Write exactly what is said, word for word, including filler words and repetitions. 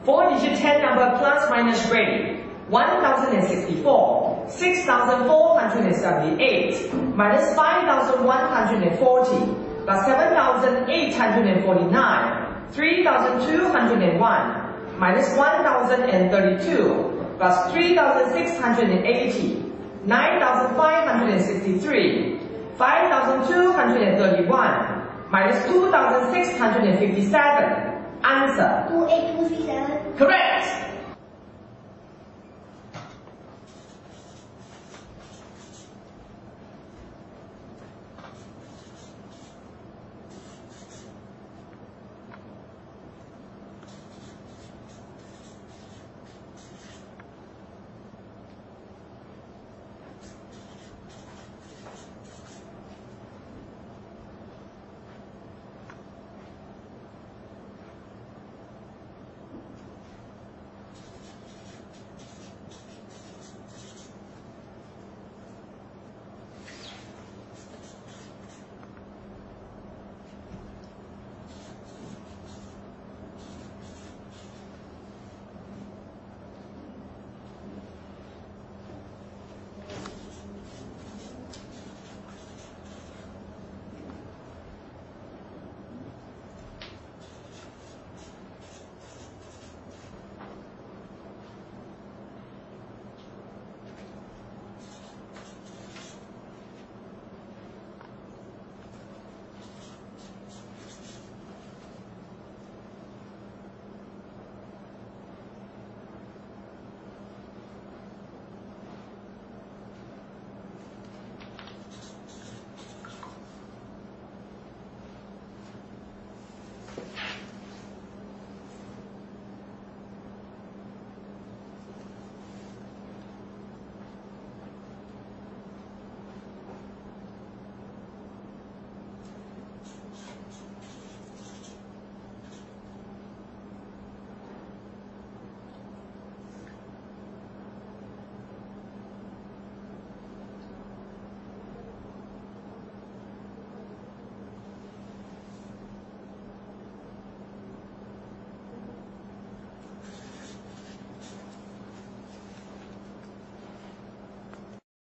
Four-digit ten number plus minus grade. one thousand sixty-four, six thousand four hundred seventy-eight, minus five thousand one hundred forty, plus seven thousand eight hundred forty-nine, three thousand two hundred one, minus one thousand thirty-two, plus three thousand six hundred eighty, nine thousand five hundred sixty-three, five thousand two hundred thirty-one, minus two thousand six hundred fifty-seven. Answer. two eight two six seven. Correct.